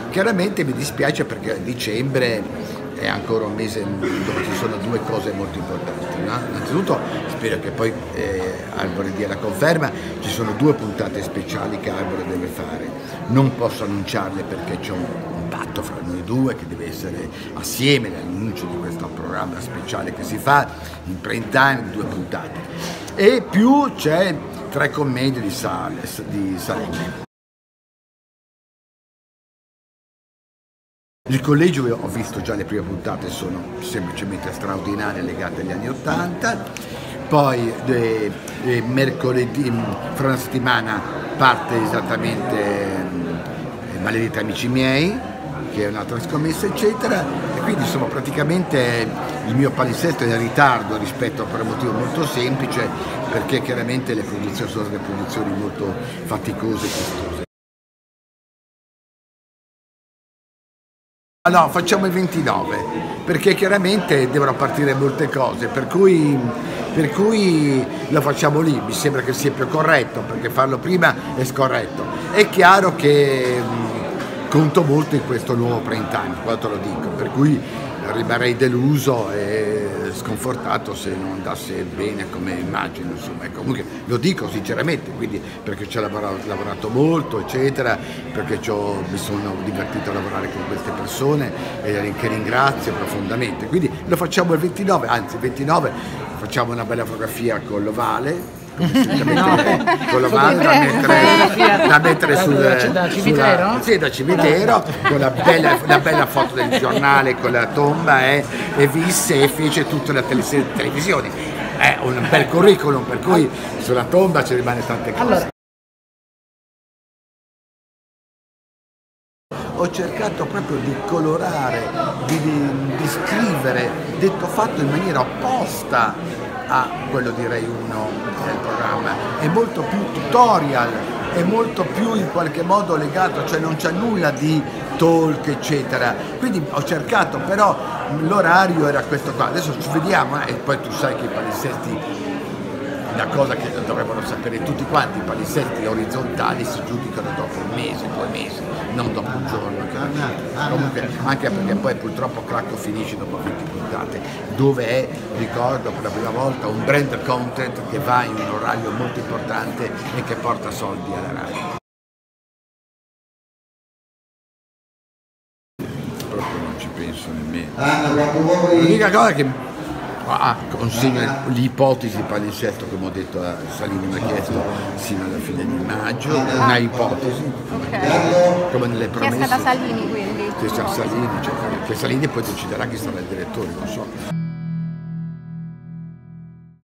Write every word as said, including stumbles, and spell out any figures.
Chiaramente mi dispiace perché dicembre è ancora un mese dove ci sono due cose molto importanti, no? Innanzitutto spero che poi eh, Arbore dia la conferma, ci sono due puntate speciali che Arbore deve fare, non posso annunciarle perché c'è un, un patto fra noi due che deve essere assieme all'annuncio di questo programma speciale che si fa in prime time, due puntate, e più c'è tre commedie di, Sales, di Salemme. Il collegio, ho visto già le prime puntate, sono semplicemente straordinarie, legate agli anni Ottanta. Poi eh, eh, mercoledì, fra una settimana, parte esattamente eh, Maledetti amici miei, che è un'altra scommessa, eccetera. E quindi insomma praticamente il mio palinsesto è in ritardo rispetto a per un motivo molto semplice, perché chiaramente le produzioni sono delle produzioni molto faticose e costose. No, facciamo il ventinove, perché chiaramente devono partire molte cose, per cui, per cui lo facciamo lì, mi sembra che sia più corretto, perché farlo prima è scorretto. È chiaro che mh, conto molto in questo nuovo prime time, quando te lo dico, per cui rimarrei deluso e sconfortato se non andasse bene come immagino, insomma. E comunque lo dico sinceramente, quindi perché ci ho lavorato, lavorato molto, eccetera, perché mi sono divertito a lavorare con queste persone e che ringrazio profondamente. Quindi lo facciamo il ventinove, anzi il ventinove facciamo una bella fotografia con l'Ovale, no. Con la mano da mettere, da mettere sul da cimitero? Sulla, sì, da cimitero, con la bella, la bella foto del giornale con la tomba eh, e visse e fece tutta la tele, televisione. È un bel curriculum, per cui sulla tomba ci rimane tante cose. Allora. Ho cercato proprio di colorare, di, di, di scrivere, detto fatto in maniera opposta a quello di Rai uno del programma, è molto più tutorial, è molto più in qualche modo legato, cioè non c'è nulla di talk eccetera, quindi ho cercato, però l'orario era questo qua, adesso ci vediamo eh, e poi tu sai che i palinsesti, una cosa che dovrebbero sapere tutti quanti, i palinsesti orizzontali si giudicano dopo un mese, due mesi, non dopo un giorno. Comunque, anche perché poi purtroppo Cracco finisce dopo venti puntate, dove è, ricordo per la prima volta, un brand content che va in un orario molto importante e che porta soldi alla Rai. Proprio non ci penso nemmeno. L'unica cosa che Ah, consiglio l'ipotesi di palinsesto, come ho detto a Salini, mi ha chiesto sino alla fine di maggio, una ipotesi, okay. Come nelle promesse. Chiesta da Salini quindi. Chiesta da Salini, cioè, che Salini poi deciderà chi sarà il direttore, non so.